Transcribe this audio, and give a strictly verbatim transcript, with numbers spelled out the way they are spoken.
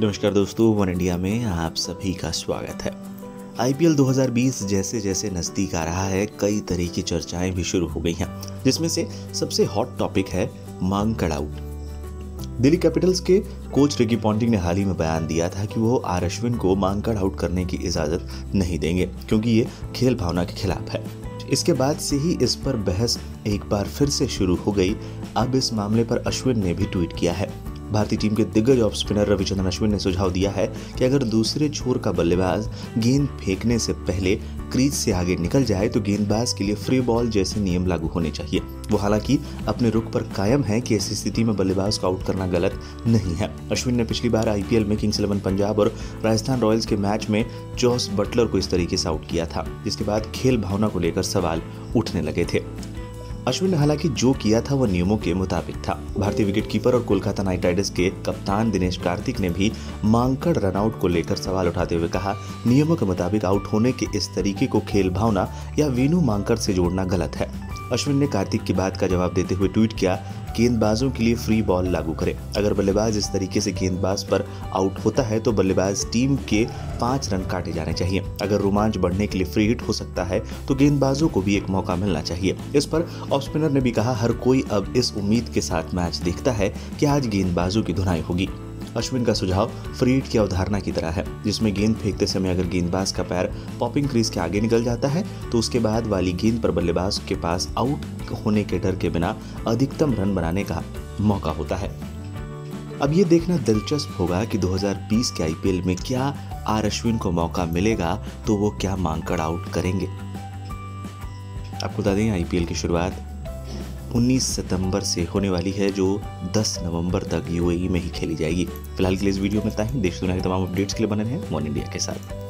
नमस्कार दोस्तों, one India में आप सभी का स्वागत है। आईपीएल दो हज़ार बीस जैसे जैसे नज़दीक आ रहा है, कई तरह की चर्चाएं भी शुरू हो गई हैं, जिसमें से सबसे हॉट टॉपिक है मांकड़ आउट। दिल्ली कैपिटल्स के कोच रिकी पॉन्टिंग ने हाल ही में बयान दिया था कि वो आर अश्विन को मांकड़ आउट करने की इजाज़त नहीं देंगे, क्योंकि ये खेल भावना के खिलाफ है। इसके बाद से ही इस पर बहस एक बार फिर से शुरू हो गई। अब इस मामले पर अश्विन ने भी ट्वीट किया है। भारतीय टीम के दिग्गज ऑफ स्पिनर रविचंद्रन अश्विन ने सुझाव दिया है कि अगर दूसरे छोर का बल्लेबाज गेंद फेंकने से पहले क्रीज से आगे निकल जाए तो गेंदबाज के लिए फ्री बॉल जैसे नियम लागू होने चाहिए। वो हालांकि अपने रुख पर कायम है कि ऐसी स्थिति में बल्लेबाज को आउट करना गलत नहीं है। अश्विन ने पिछली बार आईपीएल में किंग्स इलेवन पंजाब और राजस्थान रॉयल्स के मैच में जॉस बटलर को इस तरीके से आउट किया था, जिसके बाद खेल भावना को लेकर सवाल उठने लगे थे। अश्विन ने हालांकि जो किया था वह नियमों के मुताबिक था। भारतीय विकेटकीपर और कोलकाता नाइट राइडर्स के कप्तान दिनेश कार्तिक ने भी मांकड़ रनआउट को लेकर सवाल उठाते हुए कहा, नियमों के मुताबिक आउट होने के इस तरीके को खेल भावना या वीनू मांकड़ से जोड़ना गलत है। अश्विन ने कार्तिक की बात का जवाब देते हुए ट्वीट किया, गेंदबाजों के लिए फ्री बॉल लागू करें। अगर बल्लेबाज इस तरीके से गेंदबाज पर आउट होता है तो बल्लेबाज टीम के पाँच रन काटे जाने चाहिए। अगर रोमांच बढ़ने के लिए फ्री हिट हो सकता है तो गेंदबाजों को भी एक मौका मिलना चाहिए। इस पर ऑफ स्पिनर ने भी कहा, हर कोई अब इस उम्मीद के साथ मैच देखता है कि आज गेंदबाजों की धुनाई होगी। अश्विन का सुझाव फ्री हिट की अवधारणा की तरह है, जिसमें गेंद फेंकते समय अगर गेंदबाज का पैर पॉपिंग क्रीज के आगे निकल जाता है तो उसके बाद वाली गेंद पर बल्लेबाज के पास आउट होने के डर के बिना अधिकतम रन बनाने का मौका होता है। अब ये देखना दिलचस्प होगा कि दो हज़ार बीस के आईपीएल में क्या आर अश्विन को मौका मिलेगा तो वो क्या मांकड़ आउट करेंगे। आपको बता दें, आईपीएल की शुरुआत उन्नीस सितंबर से होने वाली है, जो दस नवंबर तक यूएई में ही खेली जाएगी। फिलहाल के लिए इस वीडियो में इतना ही। देश दुनिया के तमाम अपडेट्स के लिए बने रहें वन इंडिया के साथ।